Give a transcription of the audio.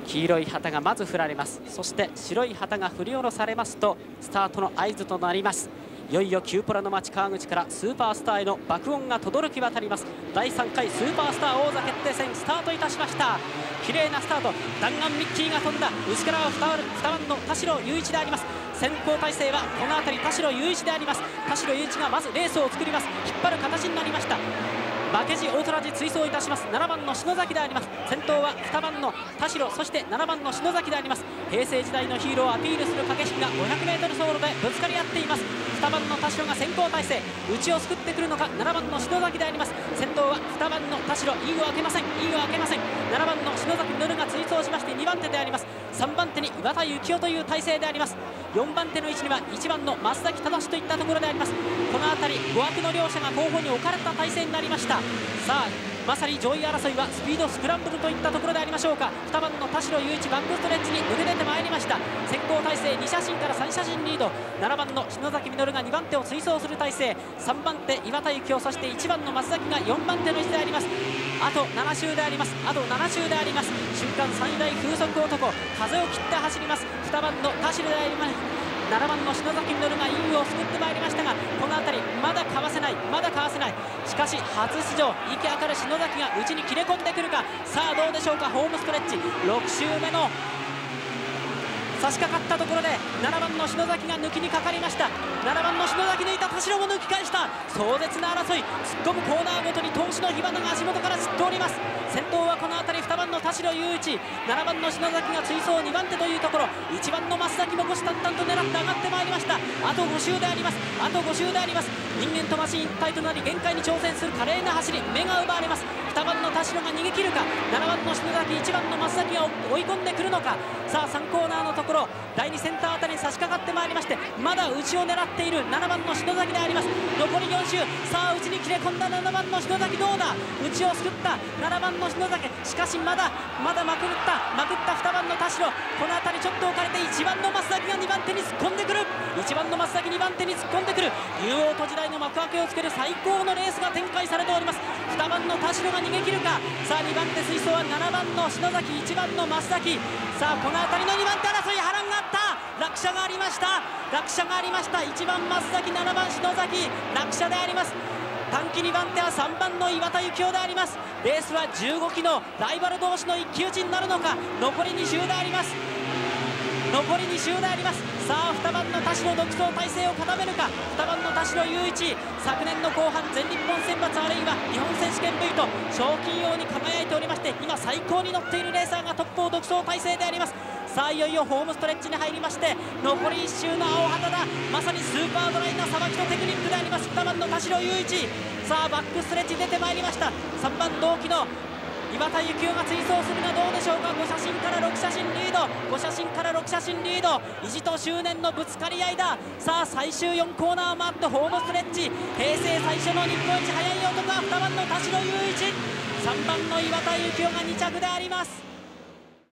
黄色い旗がまず振られます。そして白い旗が振り下ろされますとスタートの合図となります。いよいよキューポラの町川口からスーパースターへの爆音が轟き渡ります。第3回スーパースター王座決定戦スタートいたしました。綺麗なスタート、弾丸ミッキーが飛んだ。内からは2番の田代雄一であります。先行体制はこの辺り田代雄一であります。田代雄一がまずレースを作ります。引っ張る形になりました。負けじオートラジ追走いたします。7番の篠崎であります。先頭は2番の田代、そして7番の篠崎であります。平成時代のヒーローをアピールする駆け引きが 500m 走路でぶつかり合っています。2番の田代が先行体制、内を救ってくるのか。7番の篠崎であります。先頭は2番の田代、インを開けません、インを開けません。7番の篠崎実が追走しまして2番手であります。3番手に岩田幸雄という体制であります。4番手の位置には1番の増崎正といったところであります。この辺り5枠の両者が後方に置かれた体制になりました。さあまさに上位争いはスピードスクランブルといったところでありましょうか。2番の田代雄一バックストレッチに抜け出てまいりました。先行体制2車身から3車身リード。7番の篠崎実が2番手を追走する体制。3番手岩田幸雄、そして1番の松崎が4番手の位置であります。あと7周であります。あと7周であります。瞬間最大風速男、風を切って走ります。2番の田代であります。7番の篠崎実がインを救ってまいりましたが、この辺りまだかわせない、まだかわせない。しかし初出場息明る篠崎が内に切れ込んでくるか。さあどうでしょうか。ホームストレッチ6周目の差し掛かったところで7番の篠崎が抜きにかかりました。7番の篠崎抜いた、田代も抜き返した。壮絶な争い、突っ込むコーナーごとに闘志の火花が足元から散っております。先頭はこの辺り2番の田代雄一、7番の篠崎が追走2番手というところ。1番の増崎も虎視眈々と狙って上がってまいりました。あと5周であります。あと5周であります。人間とマシン一体となり限界に挑戦する華麗な走り、目が奪われます。2番の田代が逃げ切るか。7番の篠崎、1番の増崎が追い込んでくるのか。さあ3コーナーのところ第2センターあたりに差し掛かってまいりまして、まだ内を狙っている7番の篠崎であります。残り4周、さあ内に切れ込んだ7番の篠崎、どうだ。内を救った7番の篠崎、しかしまだまくった2番の田代。この辺りちょっと置かれて1番の増崎が2番手に突っ込んでくる。1番の増崎2番手に突っ込んでくる。竜王都時代の幕開けをつける最高のレースが展開されております。2番の田代が逃げ切るか。さあ2番手追走は7番の篠崎、1番の増崎。さあこの辺りの2番手争い、波乱があった。落車がありました。落車がありました。1番増崎、7番篠崎、落車であります。短期2番手は3番の岩田幸雄であります。レースは15期のライバル同士の一騎打ちになるのか。残り2周であります。残り2周であります。さあ2番の田代独走体制を固めるか。2番の田代雄一、昨年の後半全日本選抜あるいは日本選手権 V と賞金王に輝いておりまして、今最高に乗っているレーサーがトップを独走体制であります。さあいよいよホームストレッチに入りまして、残り1周の青旗だ。まさにスーパードライなさばきとテクニックであります。2番の田代雄一、さあバックストレッチ出てまいりました。3番同期の岩田幸雄が追走するがどうでしょうか。5車身から6車身リード、5車身から6車身リード、意地と執念のぶつかり合いだ。さあ最終4コーナーを回ってホームストレッチ、平成最初の日本一速い男は2番の田代雄一、3番の岩田幸雄が2着であります。